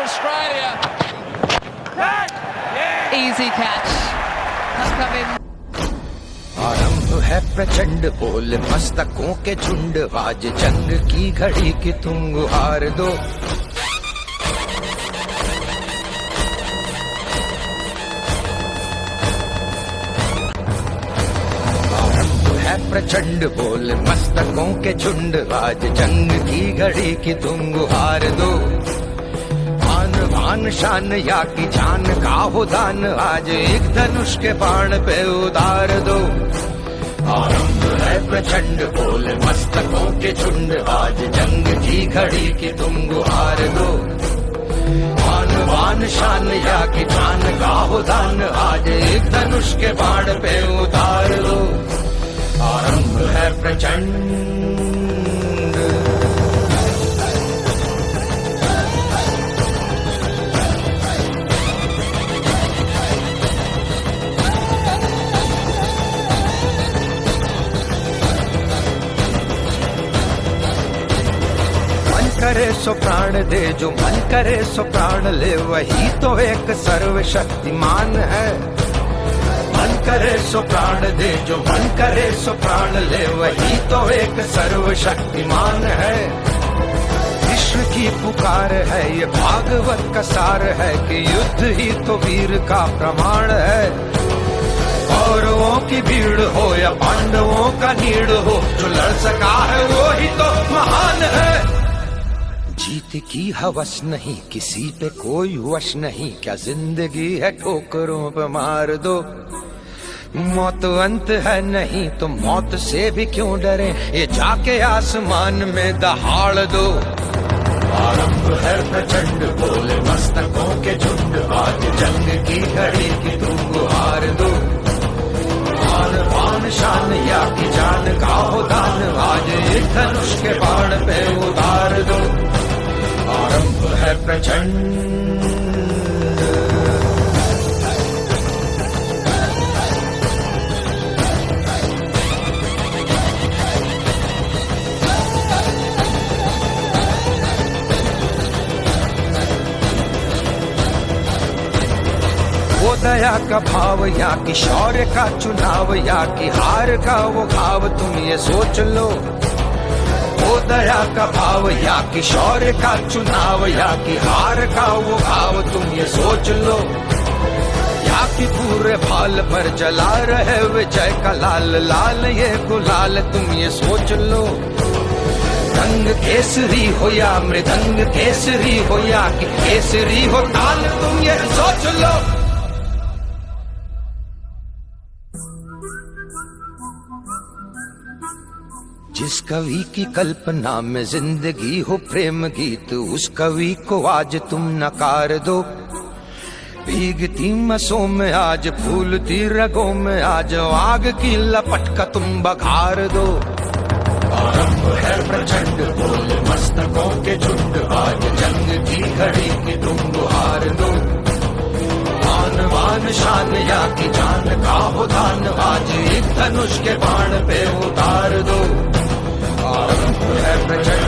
Australia. Easy catch. Has come in. आरंभ है प्रचंड बोल मस्तकों के झुंड, आज जंग की घड़ी की तुम गुहार दो। आरंभ है प्रचंड बोल मस्तकों के झुंड, आज जंग की घड़ी की तुम गुहार दो। आन शान या की जान का हो दान, आज एक धनुष के बाण पे उतार दो। आरंभ है प्रचंड बोल मस्तकों के झुंड, आज जंग की घड़ी की तुम गुहार दो। आन शान या की जान का हो दान, आज एक धनुष के बाण पे उतार दो। आरंभ है प्रचंड। करे सो प्राण दे, जो मन करे सो प्राण ले, वही तो एक सर्वशक्तिमान है। मन करे सो प्राण दे, जो मन करे सो प्राण ले, वही तो एक सर्वशक्तिमान है। विश्व की पुकार है, ये भागवत का सार है कि युद्ध ही तो वीर का प्रमाण है। कौरवों की भीड़ हो या पांडवों का नीड़ हो, जो लड़ सका है वो ही तो महान है। जीत की हवस नहीं, किसी पे कोई वश नहीं, क्या जिंदगी है ठोकरों पे मार दो। मौत अंत है नहीं तो मौत से भी क्यों डरे, ये जाके आसमान में दहाड़ दो। आरंभ है प्रचंड बोले मस्तकों के झुंड, आज जंग की घड़ी की तुम गुहार दो। आन शान या की जान का हो दान, आज एक धनुष के बाण पे उतार दो। आरंभ है प्रचंड। वो दया का भाव या कि शौर्य का चुनाव, या कि हार का वो घाव, तुम ये सोच लो। वो दया का भाव या कि शौर्य का चुनाव, या कि हार का वो भाव, तुम ये सोच लो। या कि पूरे भाल पर जला रहे विजय का लाल लाल ये गुलाल, तुम ये सोच लो। रंग केसरी हो या मृदंग केसरी हो, या कि केसरी हो ताल, तुम ये सोच लो। जिस कवि की कल्पना में जिंदगी हो प्रेम गीत, उस कवि को आज तुम नकार दो। भीगती मसों में आज फूलती रगों में, आज आग की लपट का तुम बघार दो। आरंभ है प्रचंड बोल मस्तकों के झुंड, आज जंग की घड़ी की तुम गुहार दो। आन शान या की जान का हो दान, आज एक धनुष के बाण पे उतार दो। आरंभ है प्रचंड।